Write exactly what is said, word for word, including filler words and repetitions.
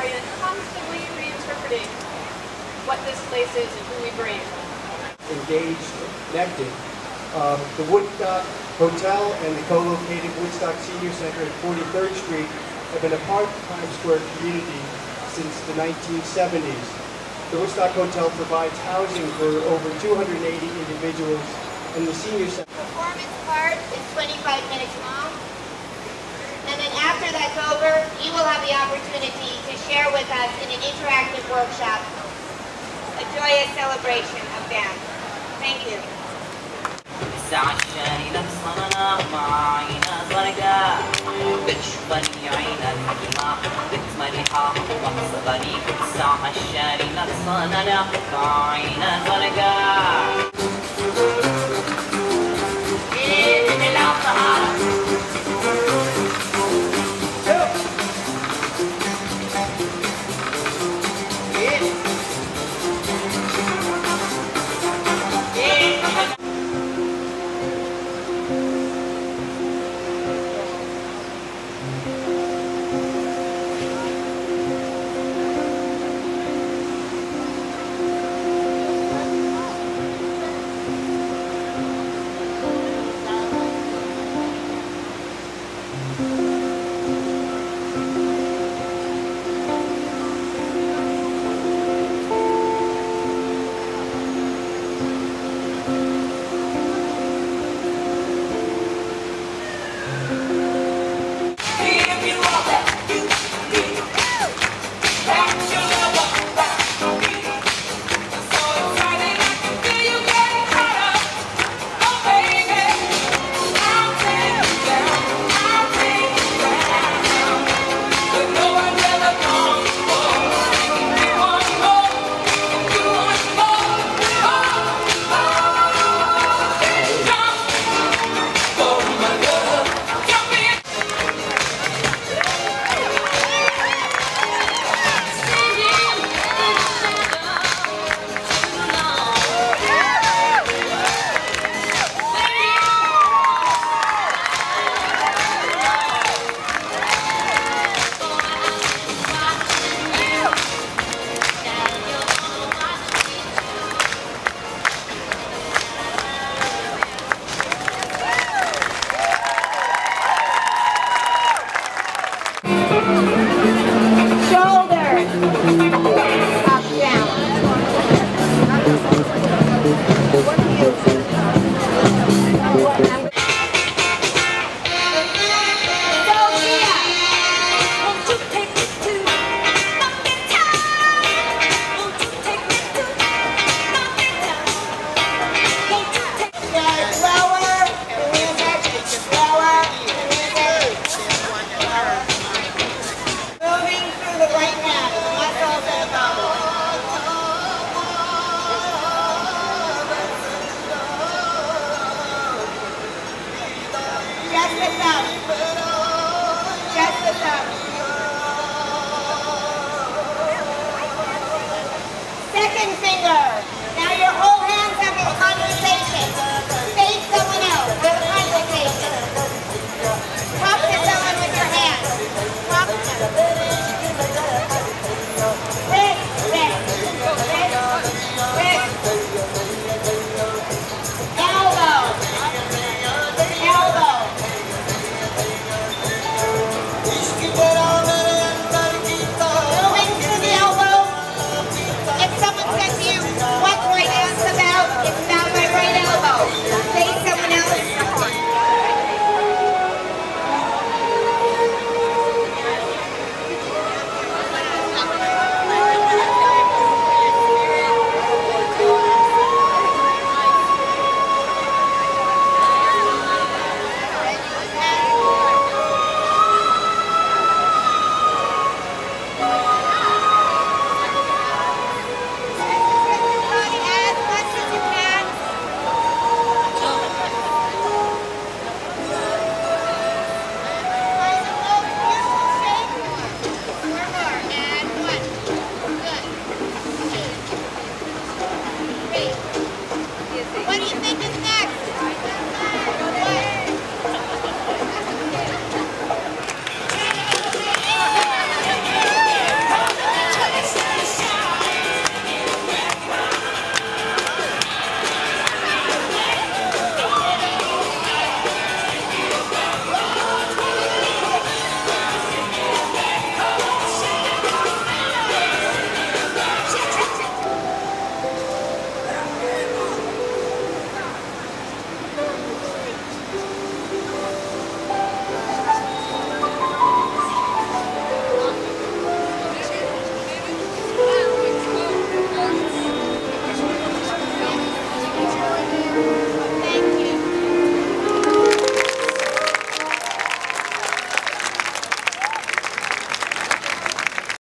historian constantly reinterpreting what this place is and who we bring. Engaged, connected. Uh, the Woodstock Hotel and the co-located Woodstock Senior Center at forty-third Street have been a part of the Times Square community since the nineteen seventies. The Woodstock Hotel provides housing for over two hundred eighty individuals, and the Senior Center. The performance part is twenty-five minutes long, and then after that's over, you will have the opportunity to share with us in an interactive workshop a joyous celebration of dance. Thank you. إيه اللي